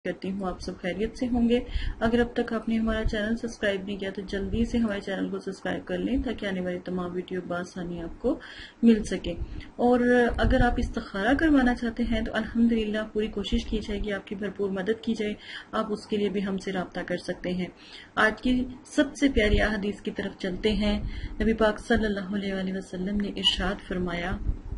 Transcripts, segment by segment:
کرتی ہوں آپ سب خیریت سے ہوں گے۔ اگر اب تک آپ نے ہمارا چینل سبسکرائب نہیں کیا تو جلدی سے ہمارے چینل کو سبسکرائب کر لیں تاکہ آنے والی تمام ویڈیو بآسانی آپ کو مل سکے۔ اور اگر آپ استخارہ کروانا چاہتے ہیں تو الحمدللہ پوری کوشش کی جائے گی، آپ کی بھرپور مدد کی جائے، آپ اس کے لیے بھی ہم سے رابطہ کر سکتے ہیں۔ آج کی سب سے پیاری احادیث کی طرف چلتے ہیں۔ نبی پاک صلی اللہ علیہ وآلہ وسلم نے ارشاد فرمایا،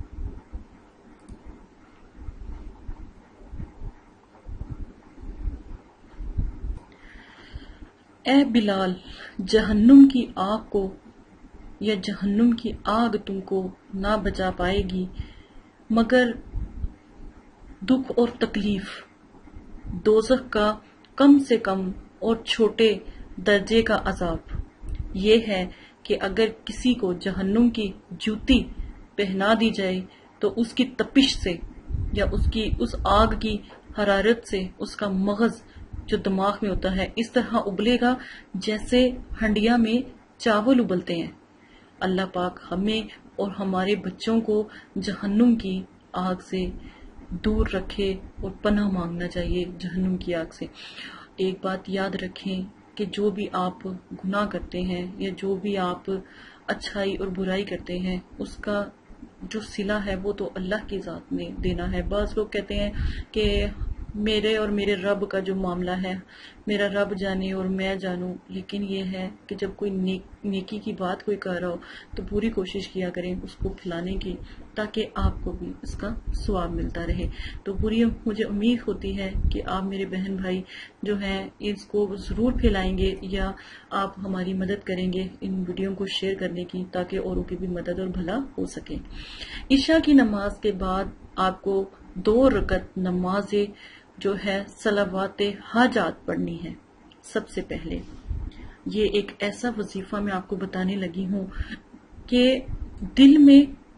اے بلال، جہنم کی آگ کو یا جہنم کی آگ تم کو نہ بچا پائے گی مگر دکھ اور تکلیف۔ دوزخ کا کم سے کم اور چھوٹے درجے کا عذاب یہ ہے کہ اگر کسی کو جہنم کی جوتی پہنا دی جائے تو اس کی تپش سے یا اس آگ کی حرارت سے اس کا مغز جو دماغ میں ہوتا ہے اس طرح ابلے گا جیسے ہنڈیا میں چاول ابلتے ہیں۔ اللہ پاک ہمیں اور ہمارے بچوں کو جہنم کی آگ سے دور رکھے اور پناہ مانگنا چاہیے جہنم کی آگ سے۔ ایک بات یاد رکھیں کہ جو بھی آپ گناہ کرتے ہیں یا جو بھی آپ اچھائی اور برائی کرتے ہیں اس کا جو صلہ ہے وہ تو اللہ کی ذات نے دینا ہے۔ بعض لوگ کہتے ہیں کہ میرے اور میرے رب کا جو معاملہ ہے میرا رب جانے اور میں جانوں، لیکن یہ ہے کہ جب کوئی نیکی کی بات کوئی کر رہا ہو تو پوری کوشش کیا کریں اس کو پھیلانے کی تاکہ آپ کو بھی اس کا ثواب ملتا رہے۔ تو پوری مجھے امید ہوتی ہے کہ آپ میرے بہن بھائی جو ہیں اس کو ضرور پھیلائیں گے یا آپ ہماری مدد کریں گے ان ویڈیو کو شیئر کرنے کی تاکہ اوروں کی بھی مدد اور بھلا ہو سکے۔ عشاء کی نماز کے بعد آپ کو 2 رکعت نماز جو ہے صلوات حاجات پڑھنی ہے۔ سب سے پہلے یہ ایک ایسا وظیفہ میں آپ کو بتانے لگی ہوں کہ دل میں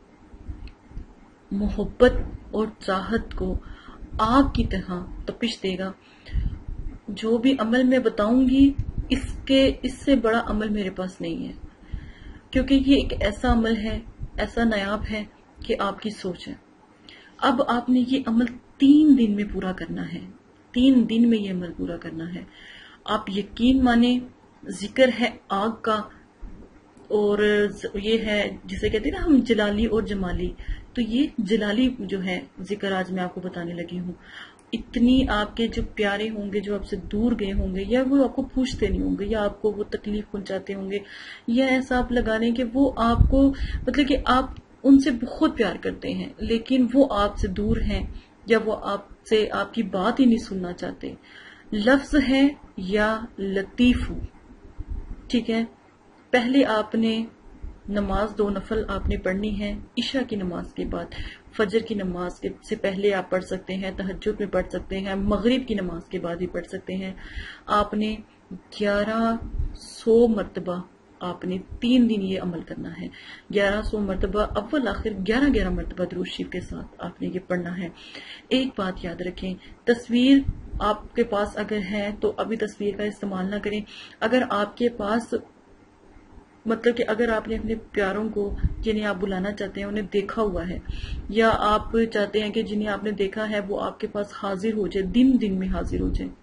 محبت اور چاہت کو آگ کی طرح تپش دے گا۔ جو بھی عمل میں بتاؤں گی اس سے بڑا عمل میرے پاس نہیں ہے، کیونکہ یہ ایک ایسا عمل ہے، ایسا نایاب ہے کہ آپ کی سوچ ہے۔ اب آپ نے یہ عمل 3 دن میں پورا کرنا ہے، 3 دن میں یہ عمل پورا کرنا ہے۔ آپ یقین مانیں ذکر ہے آگ کا اور یہ ہے جسے کہتے ہیں نا ہم جلالی اور جمالی، تو یہ جلالی جو ہے ذکر آج میں آپ کو بتانے لگی ہوں۔ اتنی آپ کے جو پیارے ہوں گے جو آپ سے دور گئے ہوں گے یا وہ آپ کو پوچھتے نہیں ہوں گے یا آپ کو وہ تکلیف پہنچاتے ہوں گے یا ایسا آپ لگا لیں کہ وہ آپ کو مطلب کہ آپ ان سے بہت پیار کرتے ہیں لیکن وہ آپ سے دور ہیں یا وہ آپ سے آپ کی بات ہی نہیں سننا چاہتے۔ لفظ ہے یا لطیف ہو، ٹھیک ہے۔ پہلے آپ نے نماز 2 نفل آپ نے پڑھنی ہے عشاء کی نماز کے بعد۔ فجر کی نماز سے پہلے آپ پڑھ سکتے ہیں، تہجد میں پڑھ سکتے ہیں، مغرب کی نماز کے بعد بھی پڑھ سکتے ہیں۔ آپ نے 1100 مرتبہ آپ نے 3 دن یہ عمل کرنا ہے۔ 1100 مرتبہ اول آخر 11 مرتبہ درود شریف کے ساتھ آپ نے یہ پڑھنا ہے۔ ایک بات یاد رکھیں، تصویر آپ کے پاس اگر ہے تو ابھی تصویر کا استعمال نہ کریں۔ اگر آپ کے پاس مطلب کہ اگر آپ نے اپنے پیاروں کو جنہیں آپ بلانا چاہتے ہیں انہیں دیکھا ہوا ہے یا آپ چاہتے ہیں کہ جنہیں آپ نے دیکھا ہے وہ آپ کے پاس حاضر ہو جائے، دن میں حاضر ہو جائے،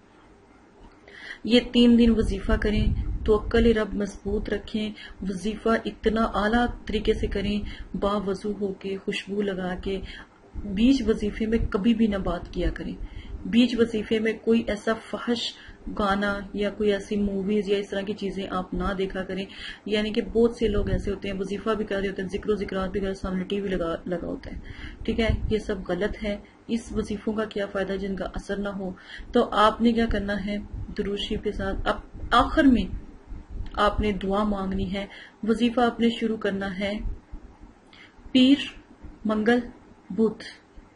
یہ 3 دن وظیفہ کریں، توکل رب مضبوط رکھیں، وظیفہ اتنا اعلیٰ طریقے سے کریں، باوضو ہو کے خوشبو لگا کے۔ بیچ وظیفے میں کبھی بھی نہ بات کیا کریں، بیچ وظیفے میں کوئی ایسا فحش گانا یا کوئی ایسی موویز یا اس طرح کی چیزیں آپ نہ دیکھا کریں۔ یعنی کہ بہت سے لوگ ایسے ہوتے ہیں وظیفہ بھی کر رہے ہوتے ہیں، ذکر و ذکرات بھی کر رہے، سامنے ٹی وی لگا ہوتا ہے، ٹھیک ہے، یہ سب غلط ہے۔ اس وظیفوں کا کیا فائدہ جن کا اثر نہ ہو۔ تو آپ نے کیا کرنا ہے، درود شریف کے ساتھ اب آخر میں آپ نے دعا مانگنی ہے۔ وظیفہ آپ نے شروع کرنا ہے پیر، منگل، بدھ،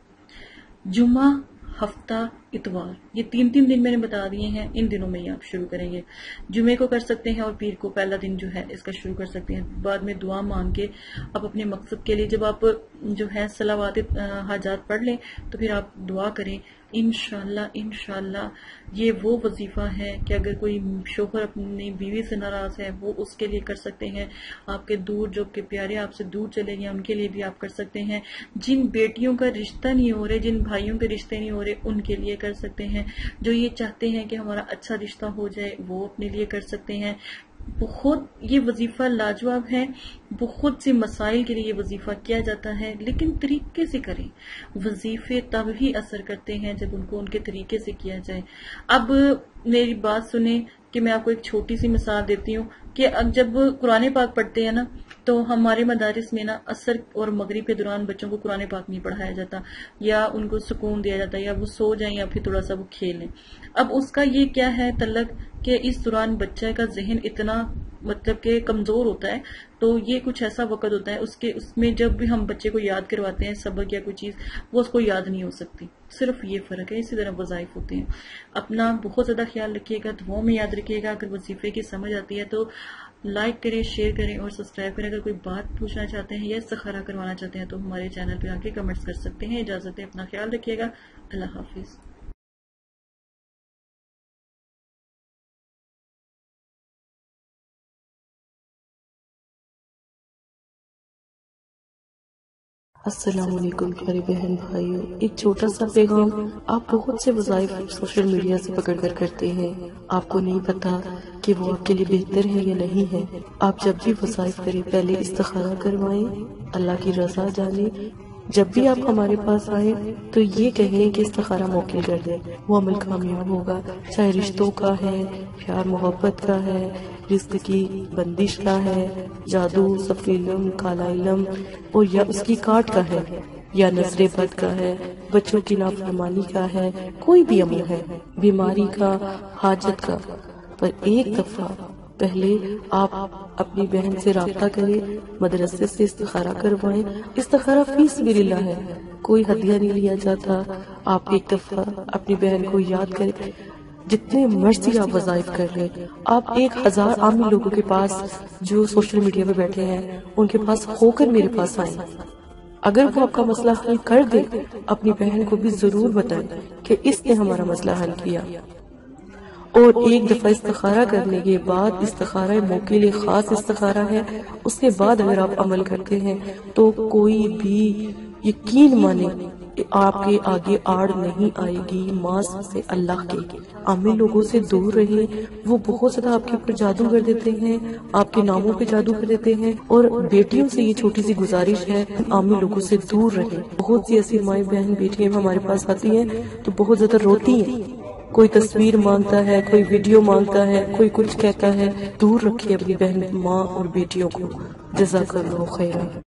جمعہ، ہفتہ، اتوار، یہ 3 دن میں نے بتا دیے ہیں، ان دنوں میں ہی آپ شروع کریں گے۔ جمعے کو کر سکتے ہیں اور پیر کو پہلا دن جو ہے اس کا شروع کر سکتے ہیں۔ بعد میں دعا مانگ کے آپ اپنے مقصد کے لیے جب آپ جو ہے صلوات حاجات پڑھ لیں تو پھر آپ دعا کریں انشاءاللہ یہ وہ وظیفہ ہے کہ اگر کوئی شوہر اپنی بیوی سے ناراض ہے وہ اس کے لیے کر سکتے ہیں، آپ کے دور جو کہ پیارے آپ سے دور چلے گئے ان کے لیے بھی آپ کر سکتے ہیں، جن بیٹیوں کا رشتہ نہیں ہو رہے، جن بھائیوں کے رشتے نہیں ہو رہے ان کے لیے کر سکتے ہیں، جو یہ چاہتے ہیں کہ ہمارا اچھا رشتہ ہو جائے وہ اپنے لیے کر سکتے ہیں۔ بہت یہ وظیفہ لاجواب ہے، بہت سے مسائل کے لیے یہ وظیفہ کیا جاتا ہے، لیکن طریقے سے کریں۔ وظیفے تب ہی اثر کرتے ہیں جب ان کو ان کے طریقے سے کیا جائے۔ اب میری بات سنیں کہ میں آپ کو ایک چھوٹی سی مثال دیتی ہوں کہ جب قرآن پاک پڑھتے ہیں نا تو ہمارے مدارس میں نا عصر اور مغرب کے دوران بچوں کو قرآن پاک نہیں پڑھایا جاتا، یا ان کو سکون دیا جاتا ہے، یا وہ سو جائیں یا پھر تھوڑا سا وہ کھیل لیں۔ اب اس کا یہ کیا ہے تعلق کہ اس دوران بچہ کا ذہن اتنا مطلب کہ کمزور ہوتا ہے، تو یہ کچھ ایسا وقت ہوتا ہے اس میں جب بھی ہم بچے کو یاد کرواتے ہیں سبق یا کوئی چیز وہ اس کو یاد نہیں ہو سکتی، صرف یہ فرق ہے۔ اسی طرح وظائف ہوتے ہیں۔ اپنا بہت زیادہ خیال رکھیے گا، دعاؤں میں یاد رکھیے گا۔ اگر وظیفے کی سمجھ آتی ہے تو لائک کریں، شیئر کریں اور سبسکرائب کریں۔ اگر کوئی بات پوچھنا چاہتے ہیں یا استخارہ کروانا چاہتے ہیں تو ہمارے چینل پہ آ کے کمنٹس کر سکتے ہیں۔ اجازت ہے، اپنا خیال رکھیے گا۔ اللہ حافظ۔ السلام علیکم پیارے بہن بھائیوں، ایک چھوٹا سا پیغام۔ آپ بہت سے وظائف سوشل میڈیا سے پکڑ کر کرتے ہیں، آپ کو نہیں پتا کہ وہ آپ کے لیے بہتر ہے یا نہیں ہے۔ آپ جب بھی وظائف کریں پہلے استخارہ کروائیں، اللہ کی رضا جانیں۔ جب بھی آپ ہمارے پاس آئیں تو یہ کہیں کہ استخارہ موکل کر دیں، وہ عمل کامیاب ہوگا، چاہے رشتوں کا ہے، پیار محبت کا ہے، رزق کی بندش کا ہے، جادو، صفر علم، کالا علم، اور یا اس کی کاٹ کا ہے، یا نظر بد کا ہے، بچوں کی نافرمانی کا ہے، کوئی بھی عمل ہے، بیماری کا، حاجت کا۔ پر ایک دفعہ پہلے آپ اپنی بہن سے رابطہ کریں، مدرسے سے استخارہ کروائیں۔ استخارہ فی سبیل اللہ ہے، کوئی ہدیہ نہیں لیا جاتا۔ آپ ایک دفعہ اپنی بہن کو یاد کریں۔ جتنے مرضی آپ وظائف کر لیں، آپ 1000 عامی لوگوں کے پاس جو سوشل میڈیا پہ بیٹھے ہیں ان کے پاس ہو کر میرے پاس آئیں۔ اگر وہ آپ کا مسئلہ حل کر دے، اپنی بہن کو بھی ضرور بتائیں کہ اس نے ہمارا مسئلہ حل کیا۔ اور ایک دفعہ استخارہ کرنے کے بعد، استخارہ موکل خاص استخارہ ہے، اس کے بعد اگر آپ عمل کرتے ہیں تو کوئی بھی یقین مانے آپ کے آگے آڑ نہیں آئے گی۔ ماس سے اللہ کے عامی لوگوں سے دور رہیں، وہ بہت زیادہ آپ کے اوپر جادو کر دیتے ہیں، آپ کے ناموں پہ جادو کر دیتے ہیں۔ اور بیٹیوں سے یہ چھوٹی سی گزارش ہے، عامی لوگوں سے دور رہیں۔ بہت سی ایسی مائیں بہن بیٹیاں ہمارے پاس آتی ہیں تو بہت زیادہ روتی ہیں، کوئی تصویر مانگتا ہے، کوئی ویڈیو مانگتا ہے، کوئی کچھ کہتا ہے۔ دور رکھیے اپنی بہن، ماں اور بیٹیوں کو۔ جزاک اللہ خیرا۔